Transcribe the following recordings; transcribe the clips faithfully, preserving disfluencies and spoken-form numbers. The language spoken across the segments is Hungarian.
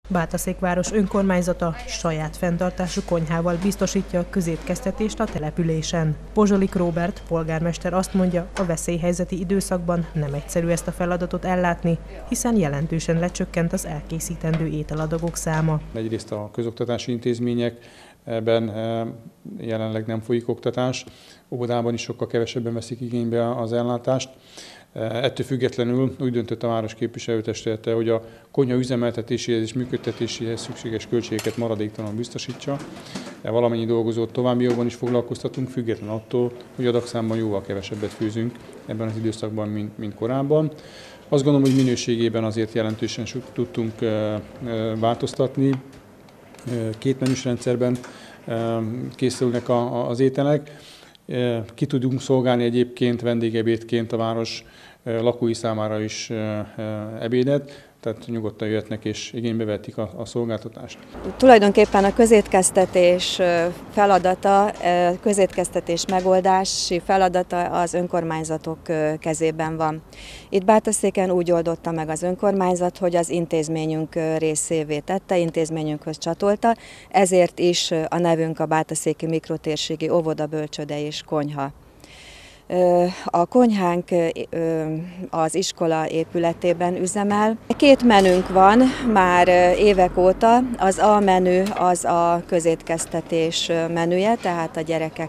Bátaszékváros önkormányzata saját fenntartású konyhával biztosítja a közétkeztetést a településen. Pozsolik Róbert polgármester azt mondja, a veszélyhelyzeti időszakban nem egyszerű ezt a feladatot ellátni, hiszen jelentősen lecsökkent az elkészítendő ételadagok száma. Egyrészt a közoktatási intézményekben jelenleg nem folyik oktatás, óvodában is sokkal kevesebben veszik igénybe az ellátást. Ettől függetlenül úgy döntött a város képviselőtestülete, hogy a konyha üzemeltetéséhez és működtetéséhez szükséges költségeket maradéktalanul biztosítsa. Valamennyi dolgozót továbbiakban is foglalkoztatunk, független attól, hogy adagszámban jóval kevesebbet főzünk ebben az időszakban, mint, mint korábban. Azt gondolom, hogy minőségében azért jelentősen tudtunk változtatni. Két menüs rendszerben készülnek az ételek. Ki tudunk szolgálni egyébként vendégebédként a város lakói számára is ebédet, tehát nyugodtan jöhetnek és igénybe vetik a, a szolgáltatást. Tulajdonképpen a közétkeztetés feladata, közétkeztetés megoldási feladata az önkormányzatok kezében van. Itt Bátaszéken úgy oldotta meg az önkormányzat, hogy az intézményünk részévé tette, intézményünkhöz csatolta, ezért is a nevünk a Bátaszéki Mikrotérségi Óvoda, Bölcsőde és Konyha. A konyhánk az iskola épületében üzemel. Két menünk van már évek óta. Az A menü az a közétkeztetés menüje, tehát a gyerekek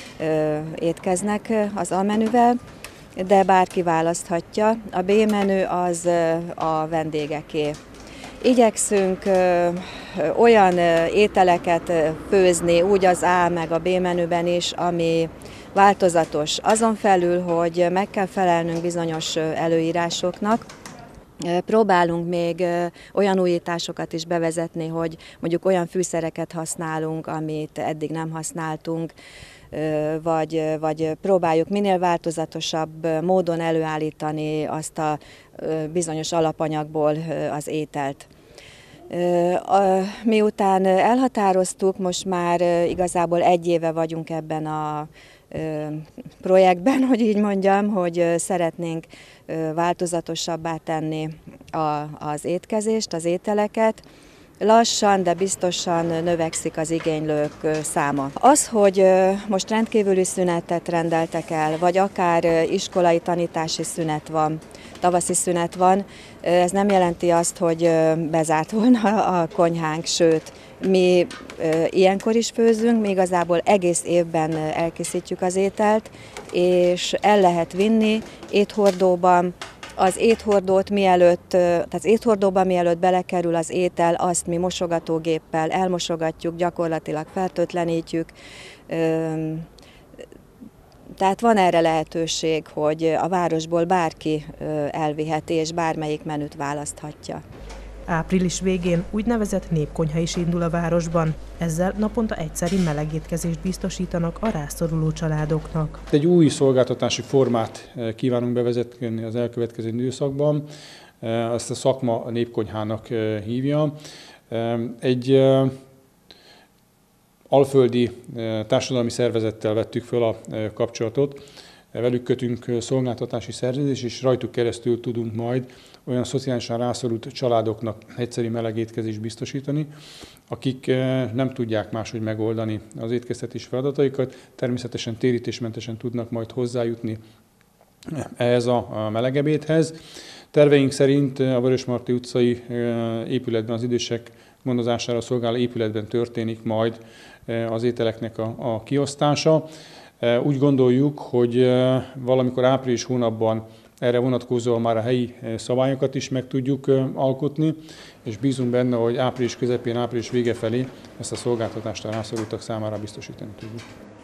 étkeznek az A menüvel, de bárki választhatja. A B menü az a vendégeké. Igyekszünk olyan ételeket főzni, úgy az A meg a B menüben is, ami változatos. Azon felül, hogy meg kell felelnünk bizonyos előírásoknak, próbálunk még olyan újításokat is bevezetni, hogy mondjuk olyan fűszereket használunk, amit eddig nem használtunk, vagy, vagy próbáljuk minél változatosabb módon előállítani azt a bizonyos alapanyagból az ételt. Miután elhatároztuk, most már igazából egy éve vagyunk ebben a projektben, hogy így mondjam, hogy szeretnénk változatosabbá tenni az étkezést, az ételeket. Lassan, de biztosan növekszik az igénylők száma. Az, hogy most rendkívüli szünetet rendeltek el, vagy akár iskolai tanítási szünet van, tavaszi szünet van, ez nem jelenti azt, hogy bezárt volna a konyhánk, sőt, mi ilyenkor is főzünk, mi igazából egész évben elkészítjük az ételt, és el lehet vinni éthordóban. Az éthordót mielőtt, tehát az éthordóban mielőtt belekerül az étel, azt mi mosogatógéppel elmosogatjuk, gyakorlatilag fertőtlenítjük. Tehát van erre lehetőség, hogy a városból bárki elviheti, és bármelyik menüt választhatja. Április végén úgynevezett népkonyha is indul a városban. Ezzel naponta egyszeri melegétkezést biztosítanak a rászoruló családoknak. Egy új szolgáltatási formát kívánunk bevezetni az elkövetkező időszakban. Ezt a szakma a népkonyhának hívja. Egy alföldi társadalmi szervezettel vettük föl a kapcsolatot. Velük kötünk szolgáltatási szerződést, és rajtuk keresztül tudunk majd olyan szociálisan rászorult családoknak egyszeri melegétkezést biztosítani, akik nem tudják máshogy megoldani az étkeztetés feladataikat, természetesen térítésmentesen tudnak majd hozzájutni ehhez a melegebédhez. Terveink szerint a Vörösmarty utcai épületben, az idősek gondozására szolgáló épületben történik majd az ételeknek a, a kiosztása. Úgy gondoljuk, hogy valamikor április hónapban erre vonatkozóan már a helyi szabályokat is meg tudjuk alkotni, és bízunk benne, hogy április közepén, április vége felé ezt a szolgáltatást a rászorultak számára biztosítani tudjuk.